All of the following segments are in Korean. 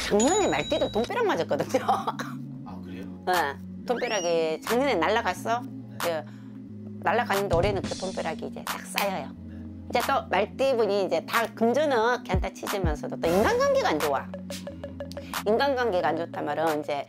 작년에 말띠도 돈벼락 맞았거든요. 아 그래요? 네. 돈벼락이 작년에 날라갔어. 네. 날라갔는데 올해는 그 돈벼락이 이제 딱 쌓여요. 네. 이제 또 말띠분이 이제 다 금전은 괜찮다 치지면서도 또 인간관계가 안 좋아. 인간관계가 안 좋단 말은 이제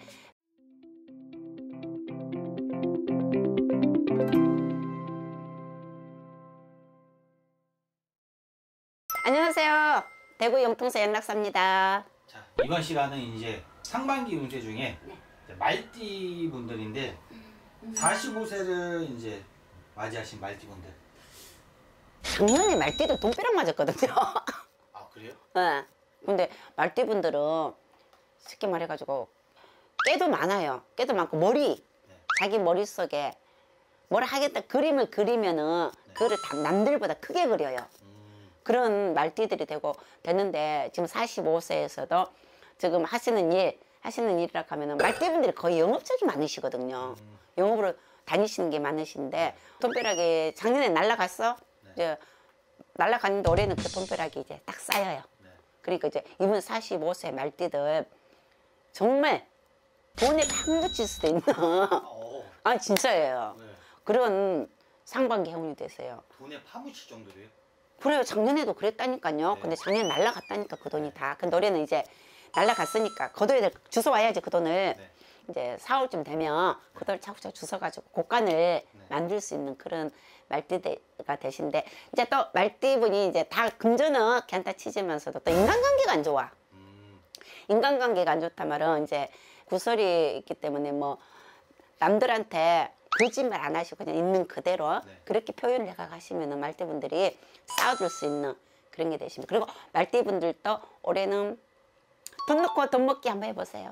안녕하세요. 대구 영통사 연락사입니다. 자, 이번 시간은 이제 상반기 운세 중에 이제 말띠 분들인데 45세를 이제 맞이하신 말띠 분들. 작년에 말띠도 돈벼락 맞았거든요. 아 그래요? 네. 근데 말띠 분들은 쉽게 말해가지고 깨도 많아요. 깨도 많고 머리, 자기 머릿속에 뭘 하겠다 그림을 그리면은 그거를 다 남들보다 크게 그려요. 그런 말띠들이 됐는데 지금 45세에서도 지금 하시는 일이라 하면은 말띠분들이 거의 영업적이 많으시거든요. 영업으로 다니시는 게 많으신데 돈벼락이 작년에 날라갔어. 이제 날라갔는데 올해는 그 돈벼락이 이제 딱 쌓여요. 그러니까 이제 이번 45세 말띠들 정말 돈에 파묻힐 수도 있는 아 진짜예요. 그런 상반기 행운이 되세요. 돈에 파묻힐 정도로요? 그래요. 작년에도 그랬다니까요. 근데 작년에 날라갔다니까 그 돈이 다. 근데 올해는 이제 날라갔으니까 거둬야 될 주워 와야지 그 돈을. 이제 4월쯤 되면 그 돈을 차곡차곡 주워가지고 곡간을 만들 수 있는 그런 말띠가 되신데 이제 또 말띠분이 이제 다 금전은 괜찮다 치지면서도 또 인간관계가 안 좋아. 인간관계가 안 좋단 말은 이제 구설이 있기 때문에 뭐 남들한테 거짓말 안 하시고 그냥 있는 그대로 그렇게 표현을 해가 가시면은 말띠분들이 쌓아둘 수 있는 그런 게 되십니다. 그리고 말띠분들도 올해는 돈 넣고 돈 먹기 한번 해보세요.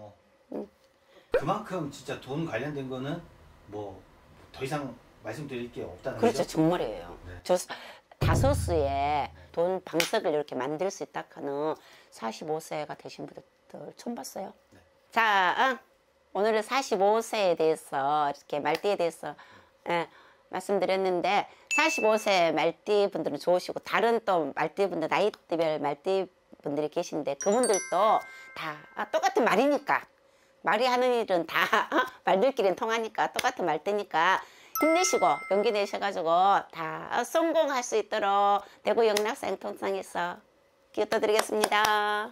그만큼 진짜 돈 관련된 거는 뭐 더 이상 말씀드릴 게 없다는 그렇죠. 거죠? 정말이에요. 저 다소수에 돈 방석을 이렇게 만들 수 있다 하는 45세가 되신 분들 처음 봤어요. 자, 오늘은 45세에 대해서 이렇게 말띠에 대해서 말씀드렸는데 45세 말띠 분들은 좋으시고 다른 또 말띠 분들 나이대별 말띠 분들이 계신데 그분들도 다 똑같은 말이니까 말이 하는 일은 다 말들끼리는 통하니까 똑같은 말띠니까 힘내시고 용기 내셔가지고 다 성공할 수 있도록 대구 영락사 행통상에서 기도드리겠습니다.